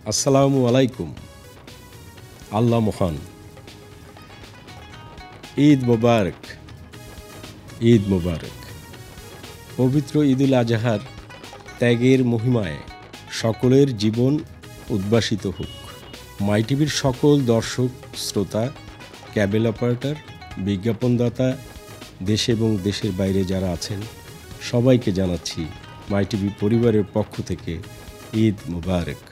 আসসালামু আলাইকুম। আল্লাহ মহান। ঈদ মোবারক, ঈদ মোবারক। পবিত্র ঈদুল আজহার ত্যাগের মহিমায় সকলের জীবন উদ্ভাসিত হোক। মাই টিভির সকল দর্শক শ্রোতা, ক্যাবেল অপারেটর, বিজ্ঞাপনদাতা, দেশে এবং দেশের বাইরে যারা আছেন সবাইকে জানাচ্ছি মাই টিভি পরিবারের পক্ষ থেকে ঈদ মোবারক।